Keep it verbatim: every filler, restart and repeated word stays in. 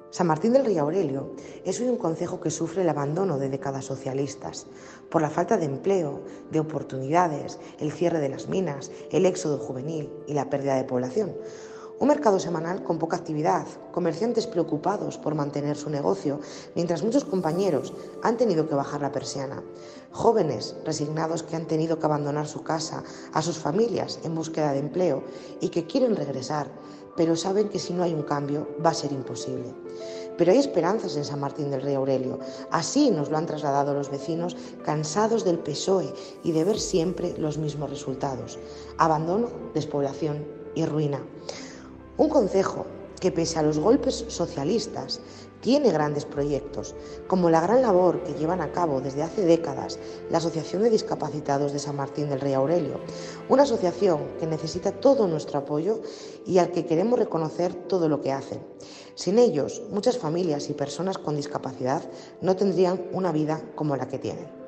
San Martín del Rey Aurelio es hoy un concejo que sufre el abandono de décadas socialistas por la falta de empleo, de oportunidades, el cierre de las minas, el éxodo juvenil y la pérdida de población. Un mercado semanal con poca actividad, comerciantes preocupados por mantener su negocio, mientras muchos compañeros han tenido que bajar la persiana. Jóvenes resignados que han tenido que abandonar su casa, a sus familias en búsqueda de empleo y que quieren regresar, pero saben que si no hay un cambio va a ser imposible. Pero hay esperanzas en San Martín del Rey Aurelio. Así nos lo han trasladado los vecinos, cansados del P S O E y de ver siempre los mismos resultados: abandono, despoblación y ruina. Un concejo que, pese a los golpes socialistas, tiene grandes proyectos, como la gran labor que llevan a cabo desde hace décadas la Asociación de Discapacitados de San Martín del Rey Aurelio, una asociación que necesita todo nuestro apoyo y al que queremos reconocer todo lo que hacen. Sin ellos, muchas familias y personas con discapacidad no tendrían una vida como la que tienen.